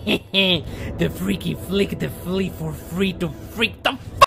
The freaky flick the flea for free to freak the